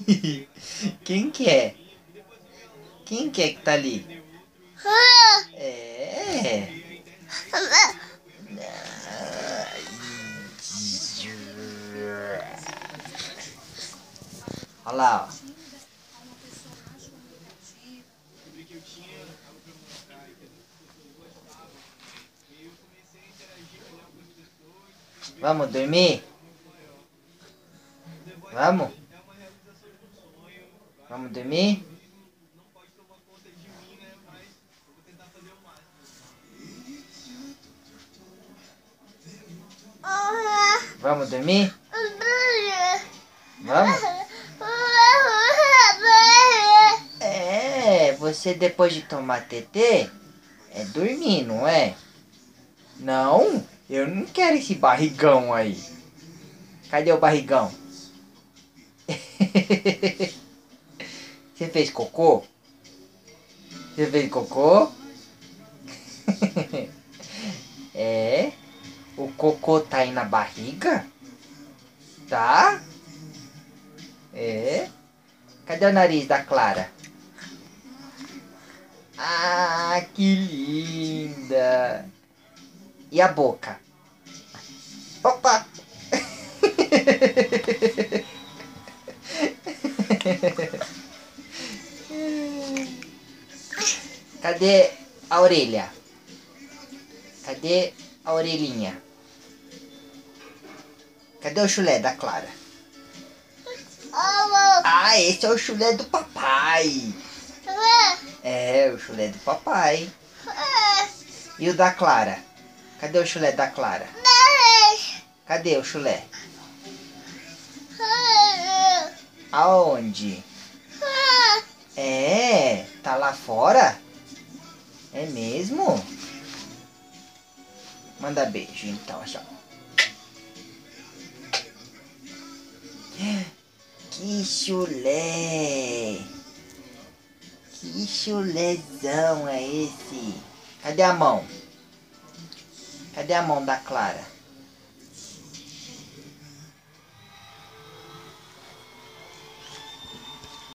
Quem que é? Quem que é que tá ali? É. Olha lá, ó. Vamos dormir? Vamos? Vamos dormir? Vamos dormir? Vamos? É, você depois de tomar TT, é dormir, não é? Não, eu não quero esse barrigão aí. Cadê o barrigão? Você fez cocô? Você fez cocô? É? O cocô tá aí na barriga? Tá? É? Cadê o nariz da Clara? Ah, que linda! E a boca? Opa! Cadê a orelha? Cadê a orelhinha? Cadê o chulé da Clara? Ah, esse é o chulé do papai. É, o chulé do papai. E o da Clara? Cadê o chulé da Clara? Cadê o chulé? Aonde? É, tá lá fora? É mesmo? Manda beijo então, já. Que chulé! Que chulézão é esse? Cadê a mão? Cadê a mão da Clara?